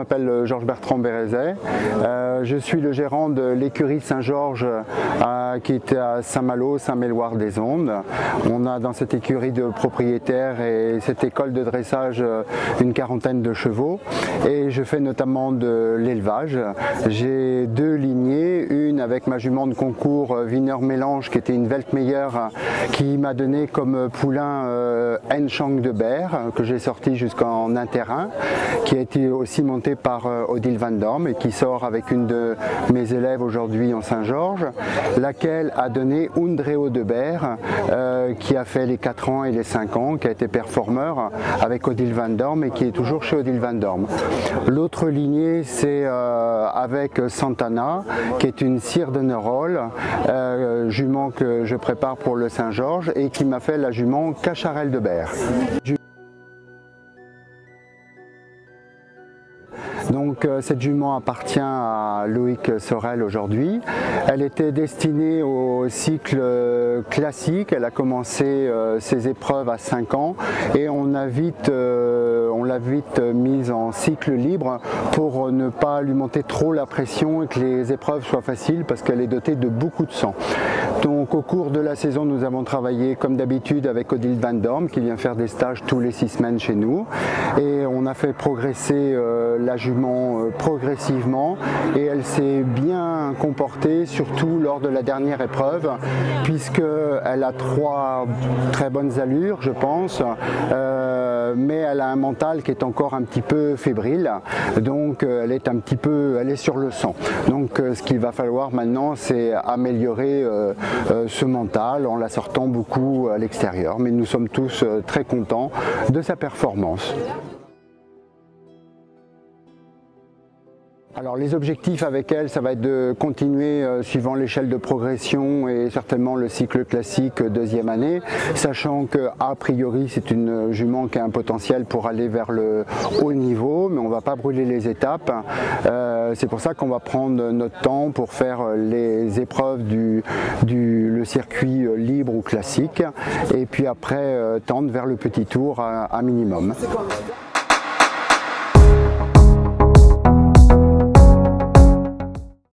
m'appelle Georges Bertrand Bérézet. Je suis le gérant de l'écurie Saint-Georges qui est à Saint-Malo, Saint-Méloire-des-Ondes. On a dans cette écurie de propriétaires et cette école de dressage une quarantaine de chevaux et je fais notamment de l'élevage. J'ai deux lignées, une avec ma jument de concours Wiener Mélange qui était une Weltmeyer qui m'a donné comme poulain Enchang de Berre que j'ai sorti jusqu'en interrin, qui a été aussi monté par Odile Van Dorm et qui sort avec une de mes élèves aujourd'hui en Saint-Georges, laquelle a donné Undreo de Berre qui a fait les 4 ans et les 5 ans, qui a été performeur avec Odile Van Dorm et qui est toujours chez Odile Van Dorm. L'autre lignée c'est avec Santana qui est une cire de Nerol, jument que je prépare pour le Saint-Georges et qui m'a fait la jument Cacharel de Berre. Donc cette jument appartient à Loïc Sorel aujourd'hui. Elle était destinée au cycle classique, elle a commencé ses épreuves à 5 ans et on l'a vite mise en cycle libre pour ne pas lui monter trop la pression et que les épreuves soient faciles parce qu'elle est dotée de beaucoup de sang. Donc au cours de la saison nous avons travaillé comme d'habitude avec Odile Van Dorm qui vient faire des stages tous les 6 semaines chez nous et on a fait progresser la jument progressivement et elle s'est bien comportée surtout lors de la dernière épreuve puisqu'elle a 3 très bonnes allures je pense mais elle a un mental qui est encore un petit peu fébrile donc elle est sur le sang. Donc ce qu'il va falloir maintenant c'est améliorer ce mental en la sortant beaucoup à l'extérieur mais nous sommes tous très contents de sa performance. Alors les objectifs avec elle, ça va être de continuer suivant l'échelle de progression et certainement le cycle classique 2e année, sachant que a priori c'est une jument qui a un potentiel pour aller vers le haut niveau, mais on ne va pas brûler les étapes. C'est pour ça qu'on va prendre notre temps pour faire les épreuves le circuit libre ou classique, et puis après tendre vers le petit tour à minimum.